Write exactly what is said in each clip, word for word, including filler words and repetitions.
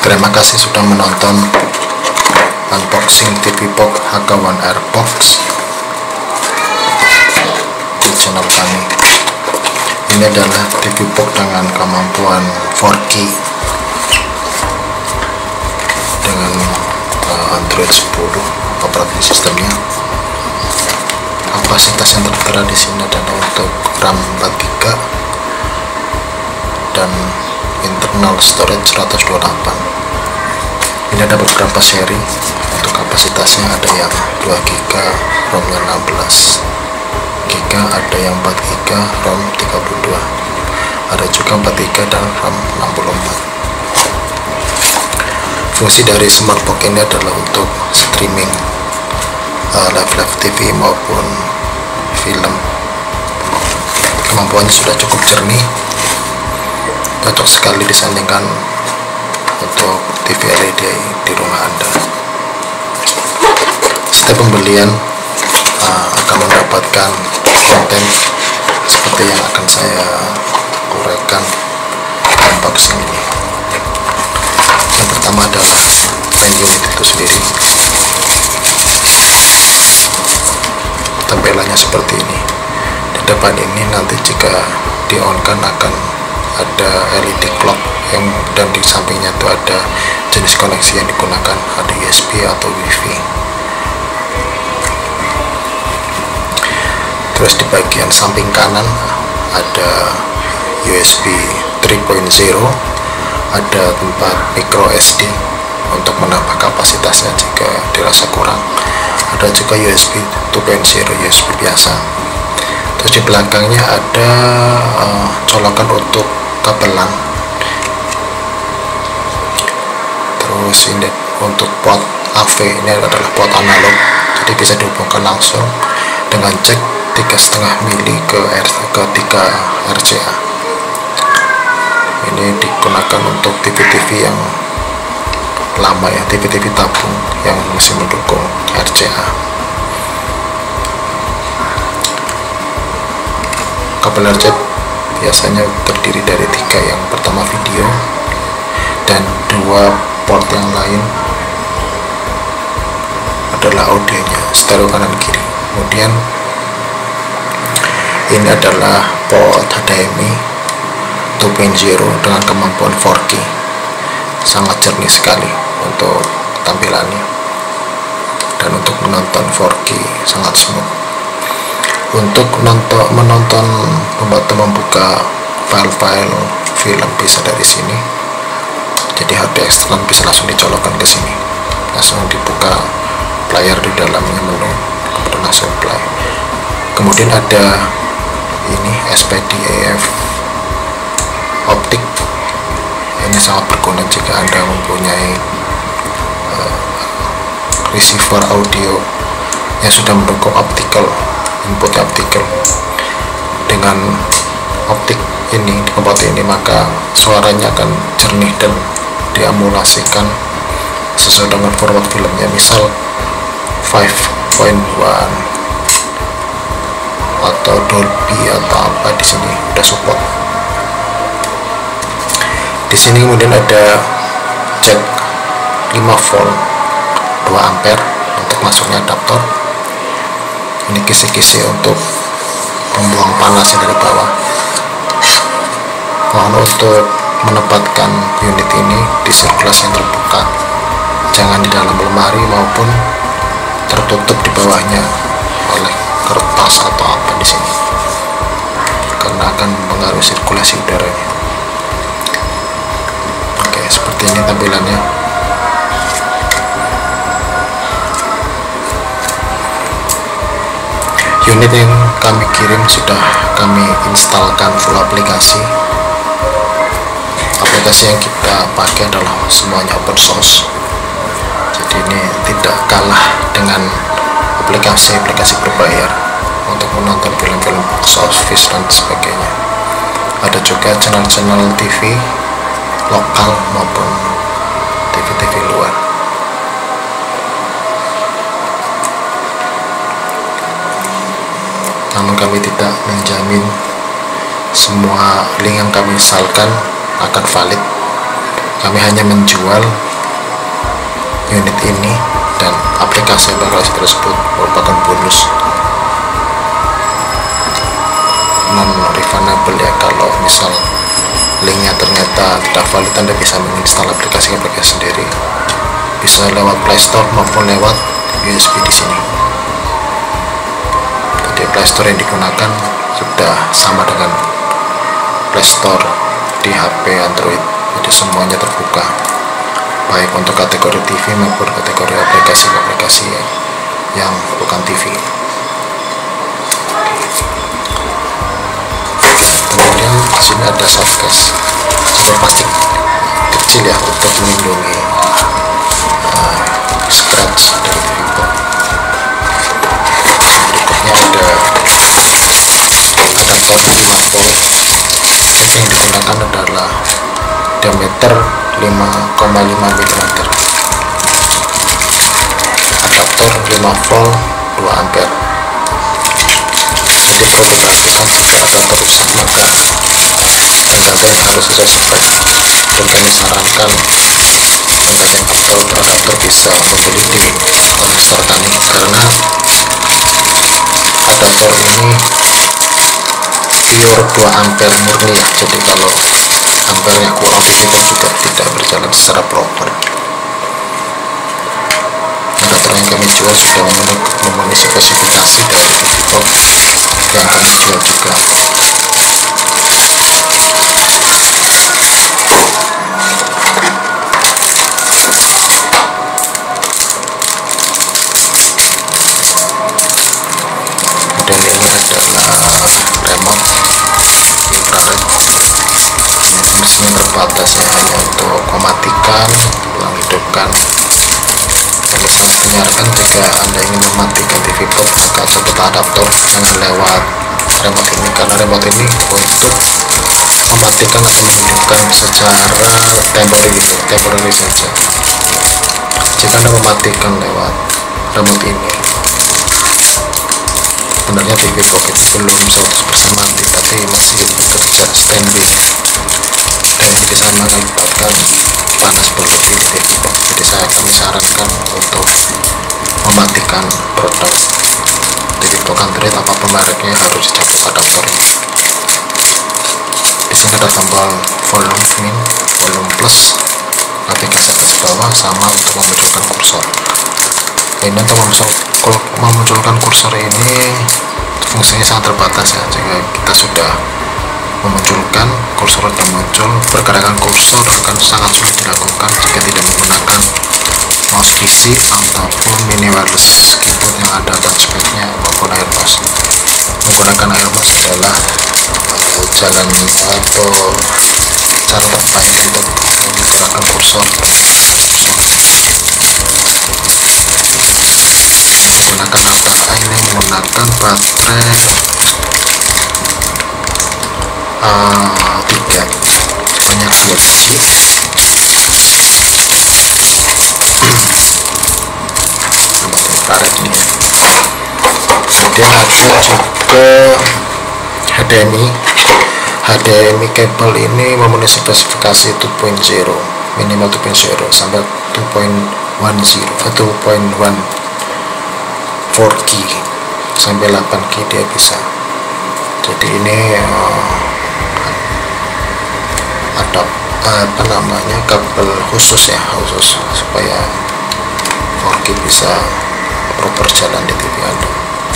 Terima kasih sudah menonton unboxing T V Box H K satu Airbox di channel kami. Ini adalah T V Box dengan kemampuan empat K dengan uh, Android sepuluh operating sistemnya. Kapasitas yang tertera di sini adalah untuk RAM empat giga dan internal storage seratus dua puluh delapan. Ini ada beberapa seri untuk kapasitasnya, ada yang dua giga, ROM-nya enam belas giga, ada yang empat giga, ROM tiga puluh dua, ada juga empat giga dan RAM enam puluh empat. Fungsi dari smartbox ini adalah untuk streaming uh, live live T V maupun film. Kemampuannya sudah cukup jernih, cocok sekali disandingkan untuk T V L E D di rumah Anda. Setiap pembelian uh, akan mendapatkan konten seperti yang akan saya uraikan unboxing ini. Yang pertama adalah main unit itu sendiri. Tampilannya seperti ini. Di depan ini nanti jika di on kan akan ada L E D clock yang, dan di sampingnya itu ada jenis koneksi yang digunakan, ada U S B atau Wi-Fi. Terus di bagian samping kanan ada U S B tiga titik nol, ada tempat micro S D untuk menambah kapasitasnya jika dirasa kurang, ada juga U S B dua titik nol, U S B biasa. Terus di belakangnya ada uh, colokan untuk kabelan. Terus ini untuk port A V, ini adalah port analog, jadi bisa dihubungkan langsung dengan jack tiga koma lima mili ke R, ke tiga R C A. Ini digunakan untuk T V T V yang lama ya, T V T V tabung yang masih mendukung R C A. Kabel R C A biasanya terdiri dari tiga, yang pertama video dan dua port yang lain adalah audionya, stereo kanan kiri. Kemudian ini adalah port H D M I dua titik nol dengan kemampuan empat K, sangat jernih sekali untuk tampilannya, dan untuk menonton empat K sangat smooth. Untuk nonton, menonton membantu membuka file-file film bisa dari sini. Jadi H D eksternal bisa langsung dicolokkan ke sini, langsung dibuka player di dalamnya, menu, kemudian langsung play. Kemudian ada ini S P D A F optik. Ini sangat berguna jika Anda mempunyai uh, receiver audio yang sudah mendukung optical, input optical. Dengan optik ini, di komputer ini, maka suaranya akan jernih dan diemulasikan sesuai dengan format filmnya, misal lima titik satu atau Dolby atau apa, di sini udah support. Di sini kemudian ada jack lima volt dua ampere untuk masuknya adaptor. Ini kisi-kisi untuk membuang panasnya dari bawah. Mohon untuk menempatkan unit ini di sirkulasi yang terbuka, jangan di dalam lemari maupun tertutup di bawahnya oleh kertas atau apa di sini, karena akan mempengaruhi sirkulasi udaranya. Oke, seperti ini tampilannya. Unit yang kami kirim sudah kami instalkan full aplikasi. Aplikasi yang kita pakai adalah semuanya open source, jadi ini tidak kalah dengan aplikasi-aplikasi berbayar untuk menonton film-film box office dan sebagainya. Ada juga channel-channel T V lokal maupun T V T V luar. Namun kami tidak menjamin semua link yang kami misalkan akan valid. kami hanya menjual unit ini dan aplikasi aplikasi tersebut merupakan bonus non refundable ya. Kalau misal linknya ternyata tidak valid, Anda bisa menginstal aplikasi-aplikasi sendiri, bisa lewat Play Store maupun lewat U S B di sini. Jadi Play Store yang digunakan sudah sama dengan Play Store di H P Android, jadi semuanya terbuka, baik untuk kategori T V maupun kategori aplikasi-aplikasi yang bukan T V. Kemudian di sini ada softcase, sumber plastik kecil ya untuk melindungi uh, scratch dari T V box. Berikutnya ada adaptor lima volt yang digunakan adalah diameter lima koma lima milimeter, adaptor lima volt dua ampere. Jadi kalau dipastikan jika adaptor rusak maka ganti harus sesuai spek. Dan kami sarankan mengganti adaptor adaptor bisa membeli di Comstar Tani, karena adaptor ini pure dua ampere murni ya. Jadi kalau ampernya kurang, T V box juga tidak berjalan secara proper. Adaptor yang kami jual sudah memenuhi spesifikasi dari T V box yang kami jual juga. Model ini adalah remote infrared, fungsinya terbatas ya, hanya untuk mematikan, ulang hidupkan, menyiarkan. Jika Anda ingin mematikan T V box maka coba adaptor, jangan lewat remote ini, karena remote ini untuk mematikan atau menghidupkan secara temporary temporary saja. Jika Anda mematikan lewat remote ini, sebenarnya T V box itu belum seratus persen mati, tapi masih bekerja standby, dan itu bisa mengakibatkan panas berlebih di T V box. Jadi saya kami sarankan untuk mematikan produk T V box Android apapun mereknya harus dicabut adaptor ini. Di sini ada tombol volume min, volume plus, navigasi atas bawah, sama untuk memunculkan kursor. Ini untuk memunculkan kursor ini fungsinya sangat terbatas ya. Jika kita sudah memunculkan kursor sudah muncul, pergerakan kursor akan sangat sulit dilakukan jika tidak menggunakan mouse fisik ataupun mini wireless keyboard yang ada touchpadnya maupun air mouse. Menggunakan air mouse adalah uh, jalan atau cara terbaik untuk menggerakkan kursor. Menggunakan apa ini menggunakan baterai uh, tiga banyak dua biji. Infrared ini ya. Kemudian ada juga H D M I. H D M I kabel ini memenuhi spesifikasi dua titik nol, minimal dua titik nol sampai dua titik satu empat G sampai delapan G dia bisa. Jadi ini uh, ada apa namanya kabel khusus ya, khusus supaya empat G bisa proper jalan di T V Anda.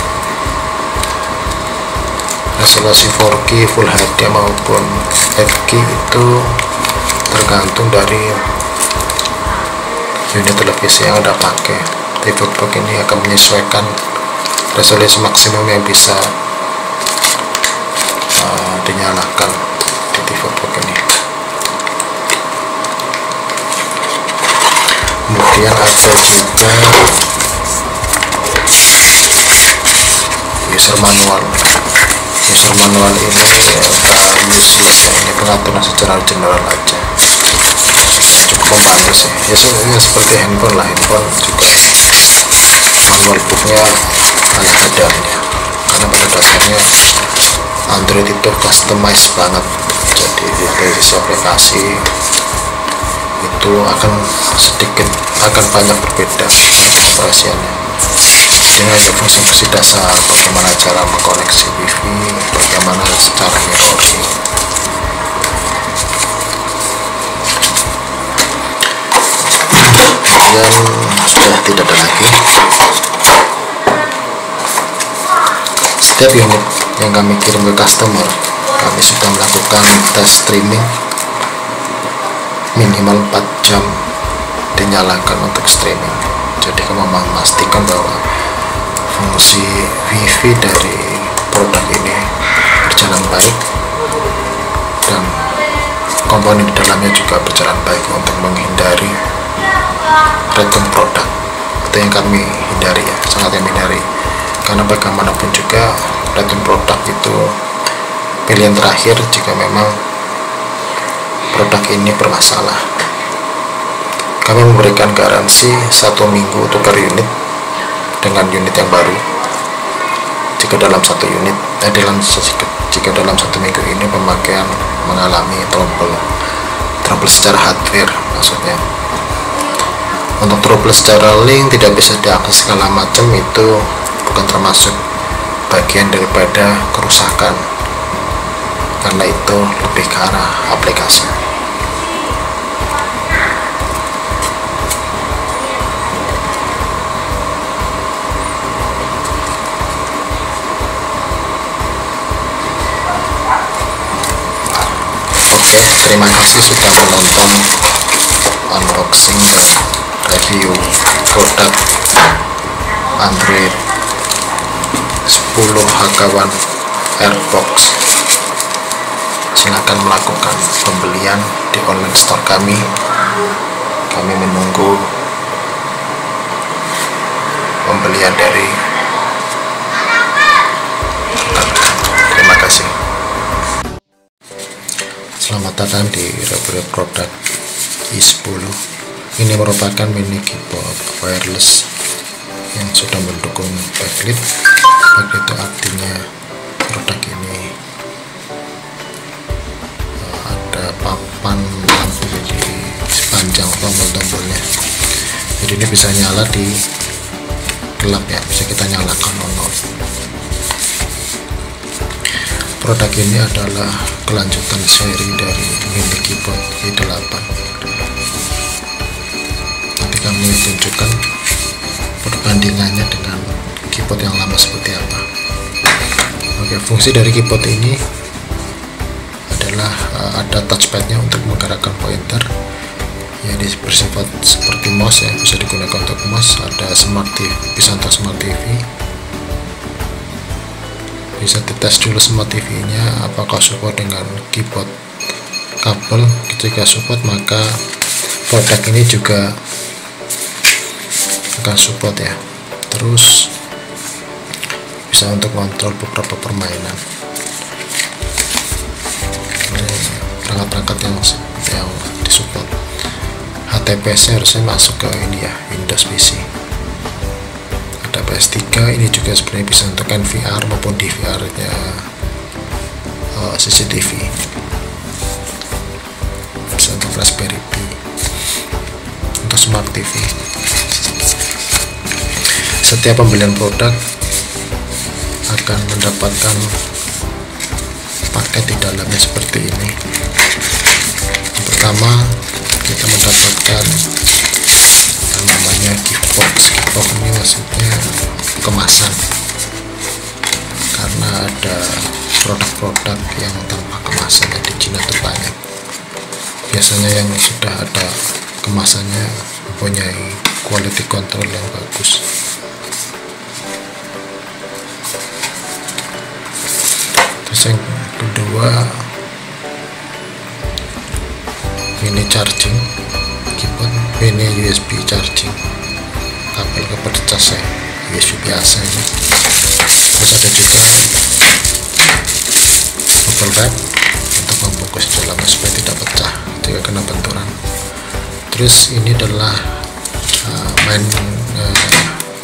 Resolusi empat K Full H D maupun F K itu tergantung dari unit televisi yang Anda pakai. T V box ini akan menyesuaikan resolusi maksimum yang bisa uh, dinyalakan di T V box ini. Kemudian ada juga user manual. User manual ini uh, useless ya, ini pengaturan secara general aja, cukup membantu sih ya, ya seperti handphone lah. Handphone juga manual booknya ala kadarnya, karena pada dasarnya Android itu customize banget. Jadi dari sisi aplikasi itu akan sedikit akan banyak berbeda operasiannya. Dengan ada fungsi-fungsi dasar, bagaimana cara mengkoneksi wifi, bagaimana cara mirroring. Kemudian sudah tidak ada lagi. Setiap unit yang kami kirim ke customer, kami sudah melakukan tes streaming minimal empat jam dinyalakan untuk streaming. Jadi kami memastikan bahwa fungsi wifi dari produk ini berjalan baik dan komponen di dalamnya juga berjalan baik untuk menghindari racun produk. Itu yang kami hindari ya, sangat kami hindari, karena bagaimanapun juga racun produk itu pilihan terakhir jika memang produk ini bermasalah. Kami memberikan garansi satu minggu tukar unit dengan unit yang baru. Jika dalam satu unit, eh, dalam jika dalam satu minggu ini pemakaian mengalami trouble, trouble secara hardware maksudnya. Untuk trouble secara link tidak bisa diakses segala macam, itu bukan termasuk bagian daripada kerusakan, karena itu lebih ke arah aplikasi. Oke, terima kasih sudah menonton unboxing dan review produk Android sepuluh H K satu Airbox. Silakan melakukan pembelian di online store kami. Kami menunggu pembelian dari terima kasih. Selamat datang di review produk i sepuluh. Ini merupakan mini keyboard wireless yang sudah mendukung backlit. Backlit itu artinya produk ini uh, ada papan lampu di sepanjang tombol-tombolnya. Jadi ini bisa nyala di gelap ya, bisa kita nyalakan on-off. Produk ini adalah kelanjutan seri dari mini keyboard i delapan. Nanti kami tunjukkan perbandingannya dengan keyboard yang lama seperti apa. Oke, fungsi dari keyboard ini adalah uh, ada touchpadnya untuk menggerakkan pointer yang bersifat seperti mouse ya, bisa digunakan untuk mouse. Ada smart T V, bisa untuk smart T V. Bisa dites dulu smart T V-nya apakah support dengan keyboard kabel. Jika support, maka produk ini juga akan support ya. Terus bisa untuk kontrol beberapa permainan. Ini perangkat-perangkat yang yang disupport. H T P S harusnya masuk ke ini ya, Windows P C. P S tiga ini juga sebenarnya bisa untuk N V R maupun D V R nya uh, C C T V, bisa untuk Raspberry Pi, untuk smart T V. Setiap pembelian produk akan mendapatkan paket di dalamnya seperti ini. Yang pertama, kita mendapatkan yang namanya gift box. Gift box ini maksudnya kemasan, karena ada produk-produk yang tanpa kemasan di Cina itu banyak. Biasanya yang sudah ada kemasannya mempunyai quality control yang bagus. Terus yang kedua, ini charging keyboard, ini U S B charging, kabel kepada cas ya, U S B biasa ini. Terus ada juga bubble wrap untuk membungkus dalamnya supaya tidak pecah jika kena benturan. Terus ini adalah uh, main uh,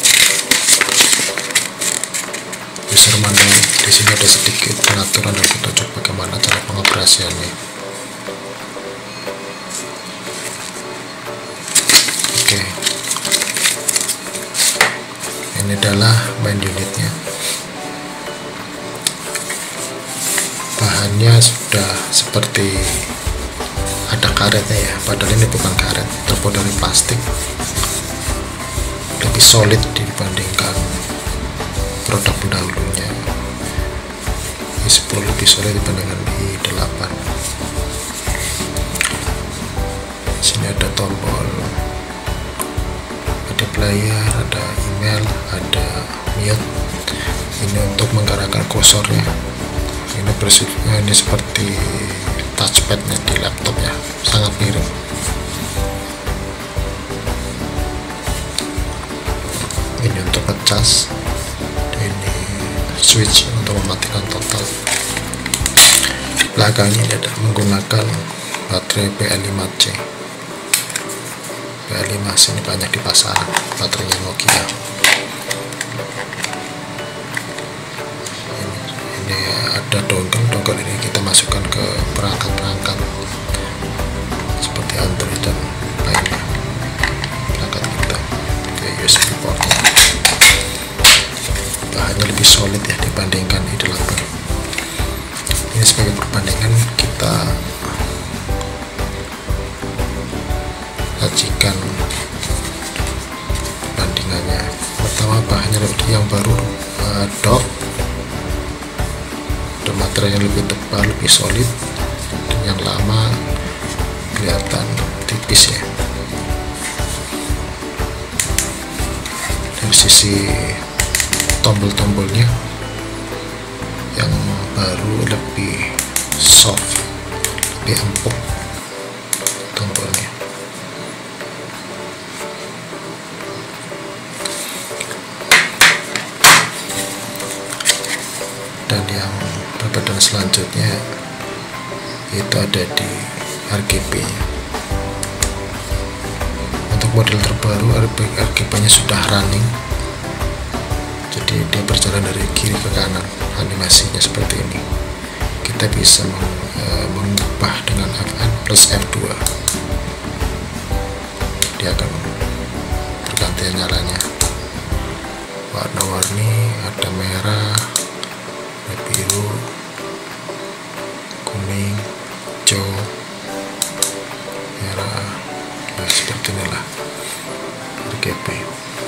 user manual. Di sini ada sedikit pengaturan dan petunjuk bagaimana cara pengoperasiannya. Ini adalah main unitnya. Bahannya sudah seperti ada karetnya ya, padahal ini bukan karet, terbuat dari plastik. Lebih solid dibandingkan produk pendahulunya. I sepuluh lebih solid dibandingkan I delapan. Sini ada tombol, ada player, ada email, ada mute. Ini untuk menggerakkan kursornya. Ini bersifat ini seperti touchpadnya di laptop ya, sangat mirip. Ini untuk ngecas, ini switch untuk mematikan total. Belakangnya ini ada menggunakan baterai B L lima C. B L lima C ini banyak di pasaran, baterainya Nokia. Ini, ini ada dongle, dongle ini kita masukkan ke perangkat-perangkat seperti Android dan lainnya. Perangkat kita ke U S B portnya. Bahannya lebih solid ya dibandingkan I delapan. Ini sebagai perbandingan kita sajikan bandingannya. Pertama, bahannya lebih yang baru uh, dock, dan materialnya lebih tebal, lebih solid. Dan yang lama kelihatan tipis ya. Dari sisi tombol-tombolnya yang baru lebih soft, lebih empuk tombolnya. Dan yang perbedaan selanjutnya itu ada di R G B nya. Untuk model terbaru R G B nya sudah running, jadi dia berjalan dari kiri ke kanan, animasinya seperti ini. Kita bisa meng, e, mengubah dengan F N plus F dua, dia akan bergantian nyalanya. Warna-warni ada merah, ada biru, kuning, hijau, merah, nah, seperti inilah R G B.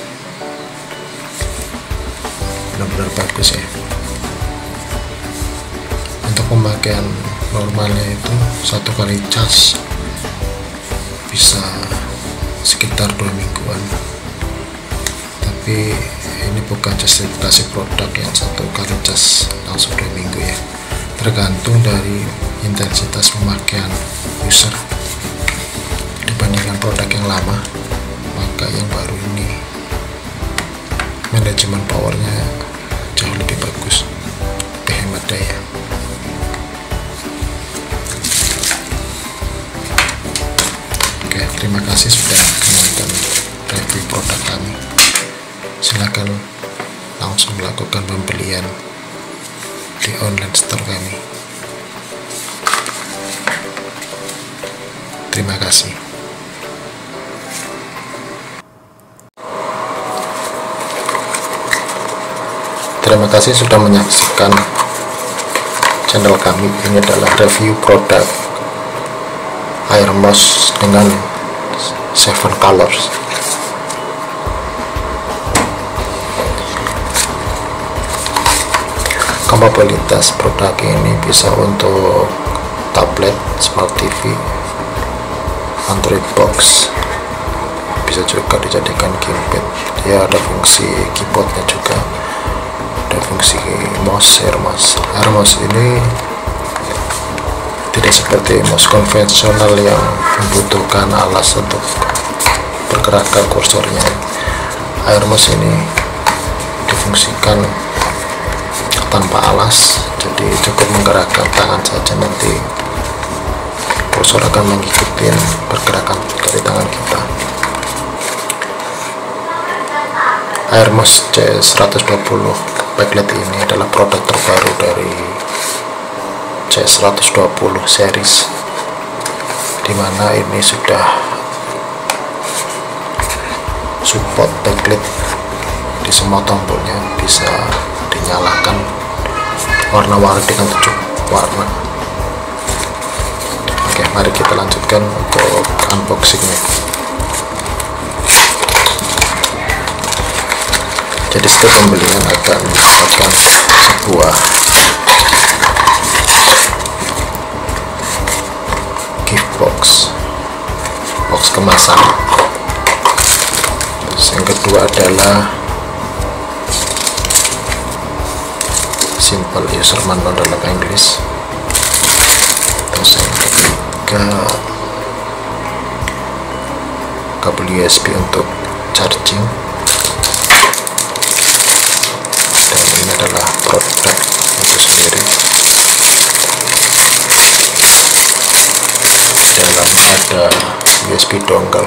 Benar-benar bagus ya. Untuk pemakaian normalnya itu satu kali cas bisa sekitar dua mingguan, tapi ini bukan justifikasi produk yang satu kali cas langsung dua minggu ya, tergantung dari intensitas pemakaian user. Dibandingkan produk yang lama, maka yang baru ini manajemen powernya jauh lebih bagus, lebih hemat daya. Oke, terima kasih sudah menonton review produk kami. Silakan langsung melakukan pembelian di online store kami. Terima kasih. Terima kasih sudah menyaksikan channel kami. Ini adalah review produk Airmos dengan seven colors. Kapabilitas produk ini bisa untuk tablet, smart T V, Android box, bisa juga dijadikan gamepad. Dia ada fungsi keyboardnya juga, ada fungsi mouse Airmos. Airmos ini tidak seperti mouse konvensional yang membutuhkan alas untuk pergerakan kursornya. Airmos ini difungsikan tanpa alas, jadi cukup menggerakkan tangan saja, nanti kursor akan mengikuti pergerakan dari tangan kita. Airmos C seratus dua puluh backlight ini adalah produk terbaru dari C seratus dua puluh series, dimana ini sudah support backlight jadi semua tombolnya bisa dinyalakan warna-warni dengan tujuh warna. Oke, mari kita lanjutkan untuk unboxingnya. Jadi setiap pembelian akan mendapatkan sebuah gift box, box kemasan. Terus yang kedua adalah simple user manual dalam Inggris. Terus yang ketiga kabel U S B untuk charging. Dan ini adalah produk itu sendiri. Dalamnya ada U S B dongle.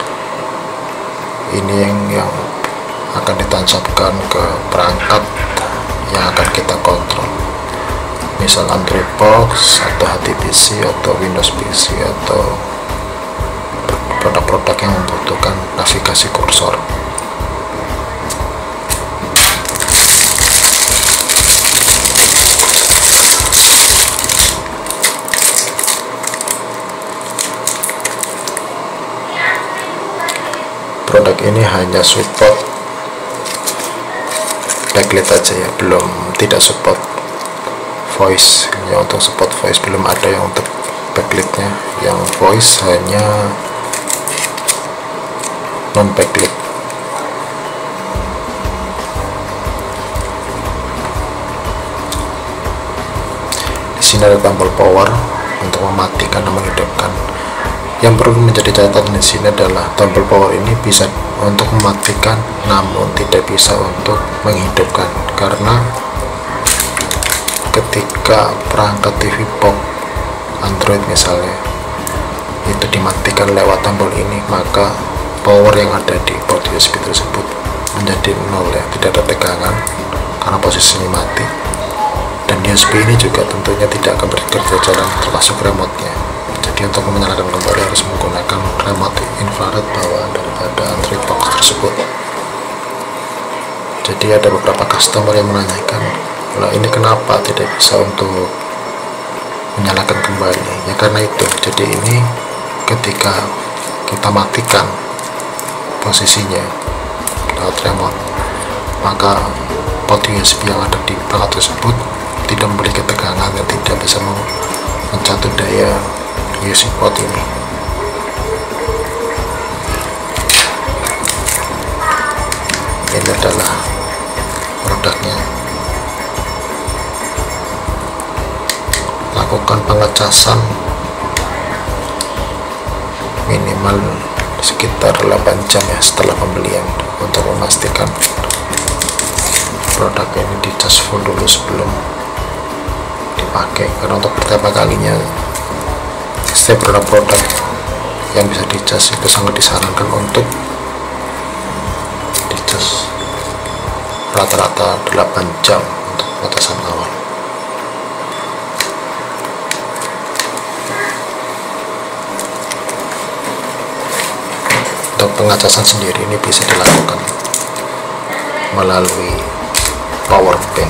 Ini yang, yang akan ditancapkan ke perangkat yang akan kita kontrol, misal Android Box atau H T P C atau Windows P C atau produk-produk yang membutuhkan navigasi kursor. Produk ini hanya support backlit aja ya, belum tidak support voice. Ya, untuk support voice belum ada yang untuk backlitnya. Yang voice hanya non backlit. Di sini ada tombol power untuk mematikan dan menghidupkan. Yang perlu menjadi catatan di sini adalah tombol power ini bisa untuk mematikan, namun tidak bisa untuk menghidupkan, karena ketika perangkat T V box Android misalnya itu dimatikan lewat tombol ini, maka power yang ada di port U S B tersebut menjadi nol ya, tidak ada tegangan karena posisinya mati. Dan U S B ini juga tentunya tidak akan bekerja jalan, termasuk remote-nya. Jadi untuk menyalakan kembali harus menggunakan remote infrared bawaan daripada Android box tersebut. Jadi ada beberapa customer yang menanyakan, lah ini kenapa tidak bisa untuk menyalakan kembali? Ya karena itu. Jadi ini ketika kita matikan posisinya lewat remote, maka port U S B yang ada di perangkat tersebut tidak memiliki tegangan dan tidak bisa mencatat daya U S B port ini. Ini adalah produknya. Lakukan pengecasan minimal sekitar delapan jam ya setelah pembelian untuk memastikan produk ini dicas full dulu sebelum dipakai, karena untuk pertama kalinya setiap produk-produk yang bisa dicas itu sangat disarankan untuk dicas rata-rata delapan jam untuk pengecasan awal. Untuk pengecasan sendiri ini bisa dilakukan melalui power bank.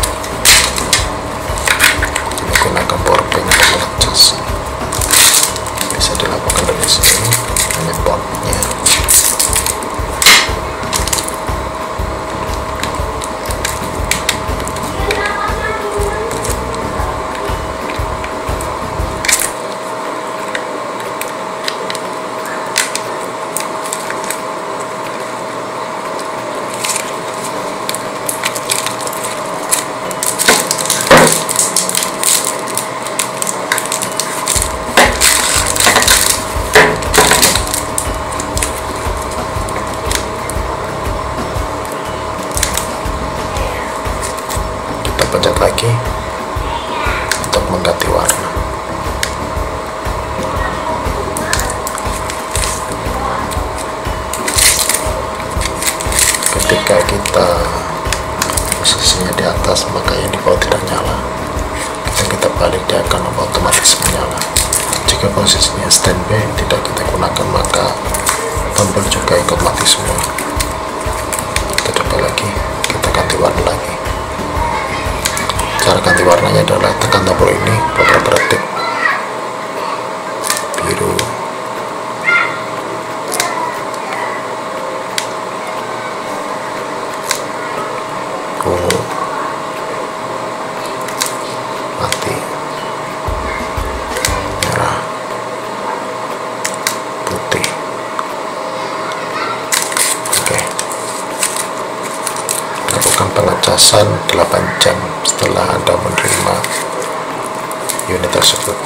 Menggunakan power bank untuk mengecas bisa dilakukan dari sini, hanya portnya. Pencet lagi untuk mengganti warna. Ketika kita posisinya di atas, maka yang di bawah tidak nyala. Ketika kita balik, dia akan otomatis menyala. Jika posisinya standby tidak kita gunakan, maka tombol juga ikut mati semua. Kita coba lagi. Cara ganti warnanya adalah tekan tombol ini beberapa detik, biru, ungu, mati, merah, putih. Oke, lakukan pengecasan delapan jam setelah Anda menerima unit tersebut.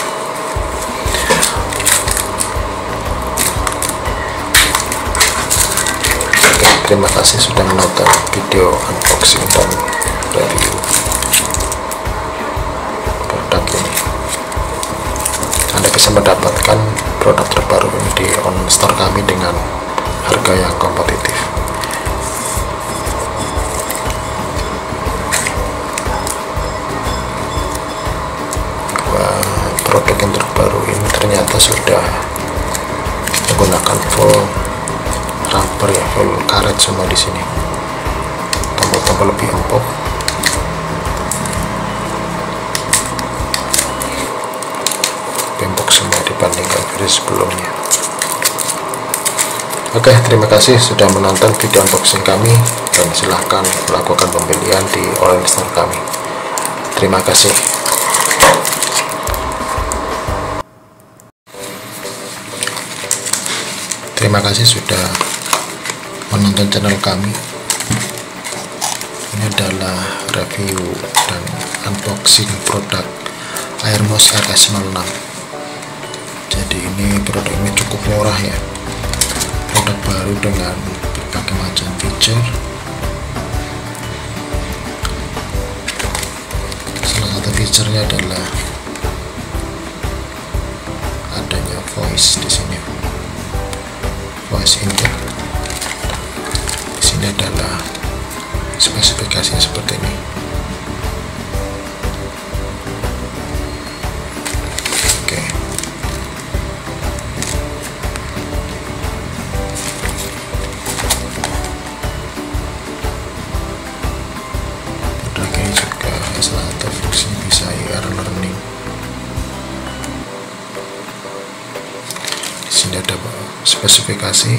Oke, terima kasih sudah menonton video unboxing dan review produk ini. Anda bisa mendapatkan produk terbaru ini di online store kami dengan harga yang kompetitif. Produk yang terbaru ini ternyata sudah menggunakan full rubber ya, full karet semua di sini. Tombol-tombol lebih empuk, lebih empuk semua dibandingkan versi sebelumnya. Oke, terima kasih sudah menonton video unboxing kami dan silahkan melakukan pembelian di online store kami. Terima kasih. Terima kasih sudah menonton channel kami. Ini adalah review dan unboxing produk Airmos R S nol enam. Jadi ini produk ini cukup murah ya, produk baru dengan berbagai macam feature. Salah satu feature-nya adalah adanya voice di sini. Voice input. Di sini adalah spesifikasinya seperti ini. Oke. Produk ini juga salah satu fungsi bisa I R learning. Di sini ada spesifikasi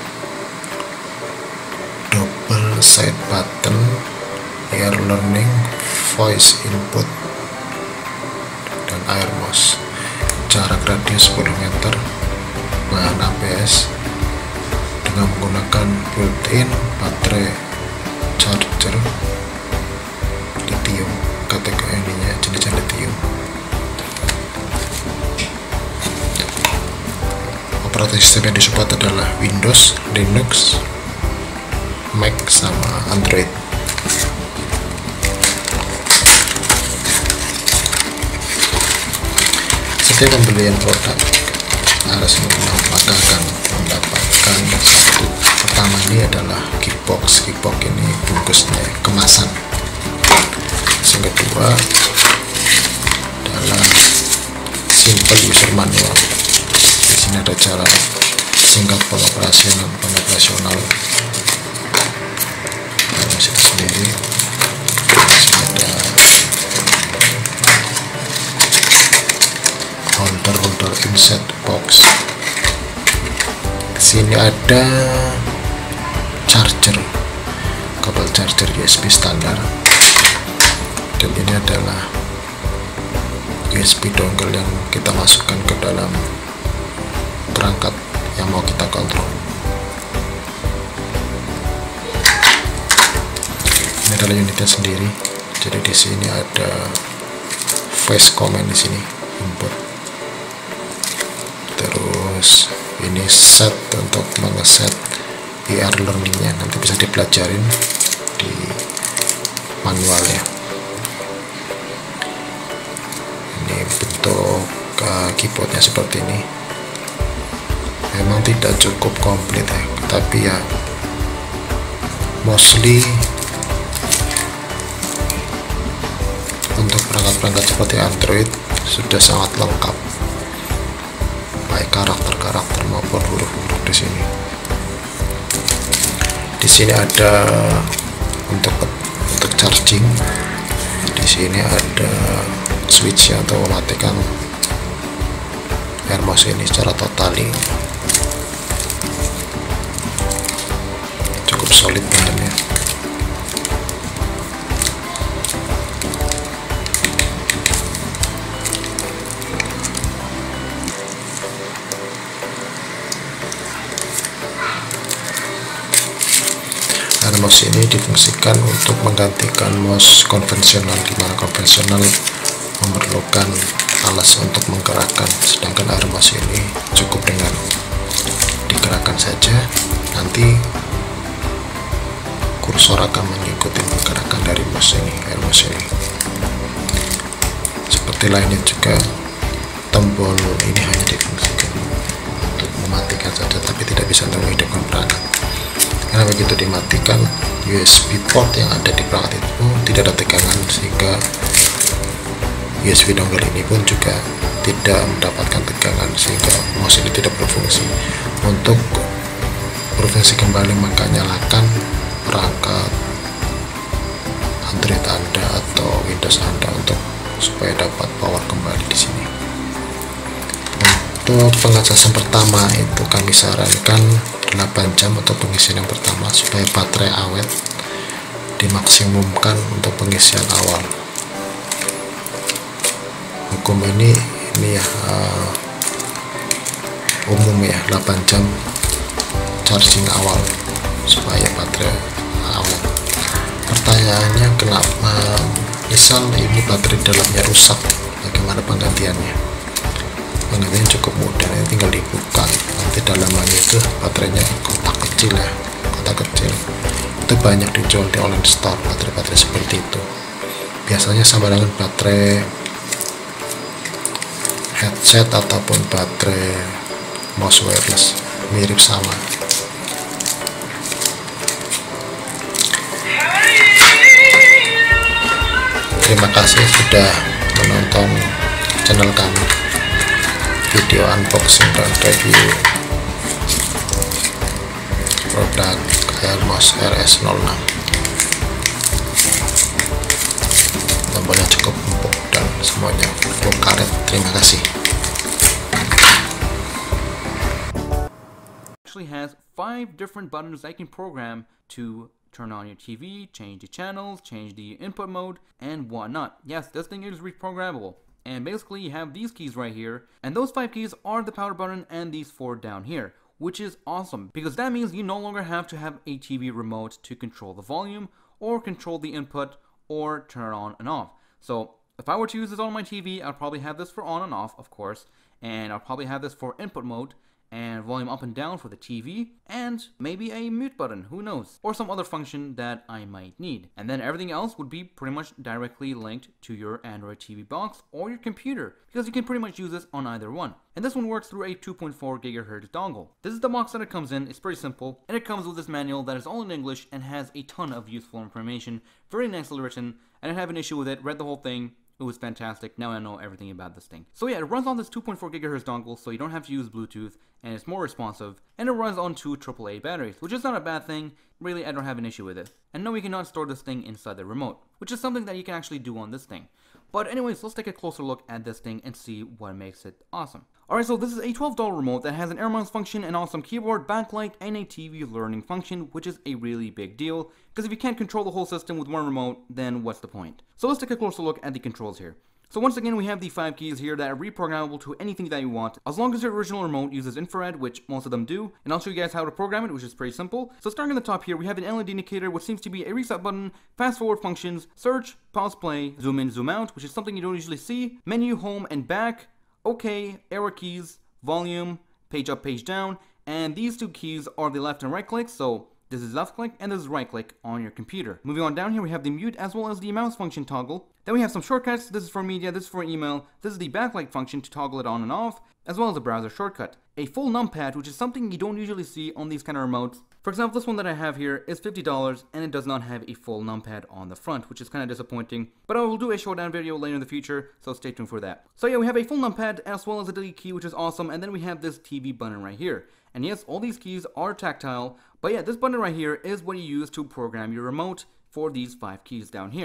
double side button, I R learning, voice input, dan Airmos. Jarak radius sepuluh meter, bahan A B S dengan menggunakan built-in baterai charger lithium, kategorinya jenis lithium. Operating system yang disupport adalah Windows, Linux, Mac, sama Android. Setiap pembelian produk R S nol enam maka akan mendapatkan satu. Pertama ini adalah kickbox. Kickbox ini bungkusnya kemasan. Yang kedua adalah simple user manual. Ini ada cara singkat pengoperasional pengoperasional masih sendiri. Sini ada holder holder insert box. Sini ada charger, kabel charger U S B standar, dan ini adalah U S B dongle yang kita masukkan ke dalam perangkat yang mau kita kontrol. Ini adalah unitnya sendiri. Jadi di sini ada voice command di sini, input. Terus ini set untuk mengeset I R learningnya, nanti bisa dipelajarin di manualnya. Ini bentuk uh, keyboardnya seperti ini. Memang tidak cukup komplit ya, tapi ya mostly untuk perangkat-perangkat seperti Android sudah sangat lengkap, baik karakter-karakter maupun huruf-huruf di sini. Di sini ada untuk untuk charging. Di di sini ada switch atau mematikan air mouse ini secara totali. Cukup solid bahannya. Air mouse ini difungsikan untuk menggantikan mouse konvensional, di mana konvensional memerlukan alas untuk menggerakkan, sedangkan air mouse ini cukup dengan digerakkan saja. Nanti kursor akan mengikuti pergerakan dari mouse ini, air mouse ini. Seperti lainnya juga, tombol ini hanya difungsikan untuk mematikan saja, tapi tidak bisa untuk menghidupkan perangkat. Karena begitu dimatikan, U S B port yang ada di perangkat itu tidak ada tegangan, sehingga U S B dongle ini pun juga tidak mendapatkan tegangan, sehingga mouse ini tidak berfungsi. Untuk berfungsi kembali, maka nyalakan perangkat Android Anda atau Windows Anda untuk supaya dapat power kembali di sini. Untuk pengecasan pertama itu kami sarankan delapan jam untuk pengisian yang pertama, supaya baterai awet. Dimaksimumkan untuk pengisian awal. Hukum ini ini ya uh, umum ya, delapan jam charging awal supaya baterai awet. Pertanyaannya, kenapa misal ini baterai dalamnya rusak, bagaimana penggantiannya? Penggantiannya cukup mudah, ini tinggal dibuka, nanti dalamannya itu baterainya kotak kecil ya, kotak kecil. Itu banyak dijual di online store baterai-baterai seperti itu. Biasanya sama dengan baterai headset ataupun baterai mouse wireless, mirip sama. Terima kasih sudah menonton channel kami, video unboxing dan review produk Air Mouse R S nol enam. Tombolnya cukup empuk dan semuanya full karet. Terima kasih. Actually has five different buttons I can program to turn on your T V, change the channels, change the input mode, and whatnot. Yes, this thing is reprogrammable. And basically you have these keys right here, and those five keys are the power button and these four down here, which is awesome because that means you no longer have to have a T V remote to control the volume or control the input or turn it on and off. So if I were to use this on my T V, I'd probably have this for on and off, of course, and I'll probably have this for input mode and volume up and down for the T V, and maybe a mute button, who knows, or some other function that I might need. And then everything else would be pretty much directly linked to your Android T V box or your computer, because you can pretty much use this on either one. And this one works through a two point four gigahertz dongle. This is the box that it comes in. It's pretty simple, and it comes with this manual that is all in English and has a ton of useful information, very nicely written. I didn't have an issue with it, read the whole thing. It was fantastic. Now I know everything about this thing. So yeah, it runs on this two point four gigahertz dongle, so you don't have to use Bluetooth, and it's more responsive, and it runs on two triple A batteries, which is not a bad thing. Really, I don't have an issue with it. And no, we cannot store this thing inside the remote, which is something that you can actually do on this thing. But anyways, let's take a closer look at this thing and see what makes it awesome. Alright, so this is a twelve dollar remote that has an air mouse function, an awesome keyboard, backlight, and a T V learning function, which is a really big deal, because if you can't control the whole system with one remote, then what's the point? So let's take a closer look at the controls here. So once again, we have the five keys here that are reprogrammable to anything that you want, as long as your original remote uses infrared, which most of them do, and I'll show you guys how to program it, which is pretty simple. So starting on the top here, we have an L E D indicator, which seems to be a reset button, fast forward functions, search, pause play, zoom in, zoom out, which is something you don't usually see, menu, home, and back, OK, arrow keys, volume, page up, page down, and these two keys are the left and right clicks, so this is left click and this is right click on your computer. Moving on down here, we have the mute as well as the mouse function toggle. Then we have some shortcuts. This is for media, this is for email, this is the backlight function to toggle it on and off, as well as a browser shortcut. A full numpad, which is something you don't usually see on these kind of remotes. For example, this one that I have here is fifty dollars and it does not have a full numpad on the front, which is kind of disappointing. But I will do a showdown video later in the future, so stay tuned for that. So yeah, we have a full numpad as well as a delete key, which is awesome, and then we have this T V button right here. And yes, all these keys are tactile, but yeah, this button right here is what you use to program your remote for these five keys down here.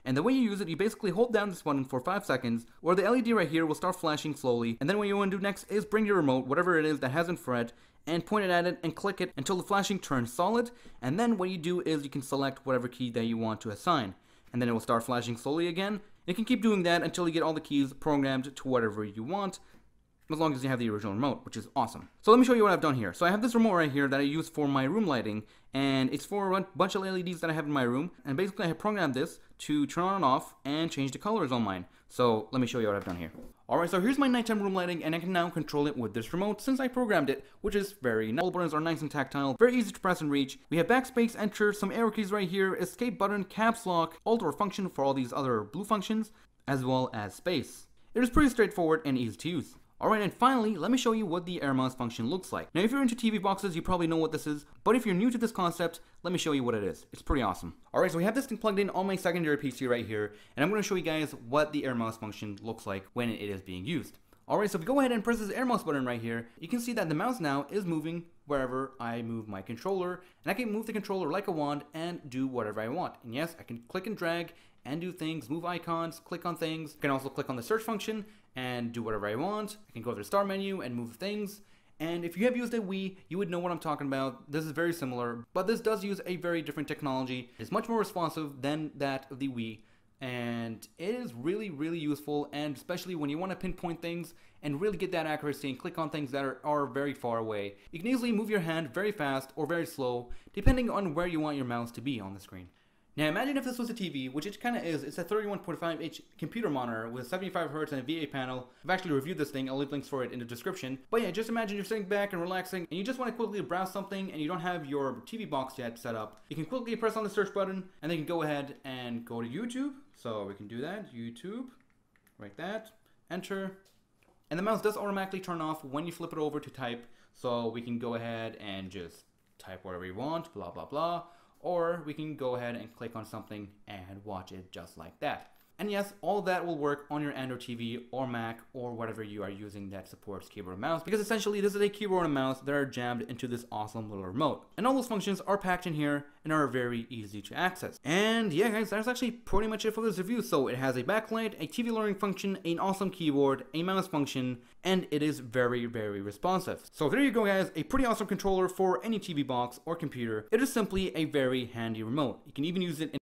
And the way you use it, you basically hold down this button for five seconds, where the L E D right here will start flashing slowly, and then what you want to do next is bring your remote, whatever it is that has infrared, and point it at it and click it until the flashing turns solid, and then what you do is you can select whatever key that you want to assign, and then it will start flashing slowly again. You can keep doing that until you get all the keys programmed to whatever you want, as long as you have the original remote, which is awesome. So let me show you what I've done here. So I have this remote right here that I use for my room lighting, and it's for a bunch of L E Ds that I have in my room, and basically I have programmed this to turn on and off and change the colors on mine. So let me show you what I've done here. Alright, so here's my nighttime room lighting, and I can now control it with this remote since I programmed it, which is very nice. All buttons are nice and tactile, very easy to press and reach. We have backspace, enter, some arrow keys right here, escape button, caps lock, alt or function for all these other blue functions, as well as space. It is pretty straightforward and easy to use. Alright, and finally, let me show you what the air mouse function looks like. Now, if you're into T V boxes, you probably know what this is, but if you're new to this concept, let me show you what it is. It's pretty awesome. Alright, so we have this thing plugged in on my secondary P C right here, and I'm going to show you guys what the air mouse function looks like when it is being used. Alright, so if you go ahead and press this air mouse button right here, you can see that the mouse now is moving wherever I move my controller, and I can move the controller like a wand and do whatever I want. And yes, I can click and drag and do things, move icons, click on things. I can also click on the search function and do whatever I want. I can go to the start menu and move things. And if you have used a Wii, you would know what I'm talking about. This is very similar, but this does use a very different technology. It's much more responsive than that of the Wii, and it is really, really useful, and especially when you want to pinpoint things and really get that accuracy and click on things that are, are very far away. You can easily move your hand very fast or very slow, depending on where you want your mouse to be on the screen. Now imagine if this was a T V, which it kind of is. It's a thirty-one point five inch computer monitor with seventy-five hertz and a V A panel. I've actually reviewed this thing. I'll leave links for it in the description. But yeah, just imagine you're sitting back and relaxing, and you just want to quickly browse something, and you don't have your T V box yet set up. You can quickly press on the search button, and then you can go ahead and go to YouTube. So we can do that. YouTube, like that. Enter. And the mouse does automatically turn off when you flip it over to type. So we can go ahead and just type whatever you want, blah, blah, blah. Or we can go ahead and click on something and watch it just like that. And yes, all of that will work on your Android T V or Mac or whatever you are using that supports keyboard and mouse, because essentially this is a keyboard and mouse that are jammed into this awesome little remote. And all those functions are packed in here and are very easy to access. And yeah guys, that's actually pretty much it for this review. So it has a backlight, a T V learning function, an awesome keyboard, a mouse function, and it is very, very responsive. So there you go guys, a pretty awesome controller for any T V box or computer. It is simply a very handy remote. You can even use it in